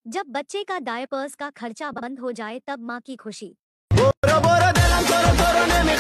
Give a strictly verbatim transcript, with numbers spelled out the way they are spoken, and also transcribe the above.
जब बच्चे का डायपर्स का खर्चा बंद हो जाए तब माँ की खुशी।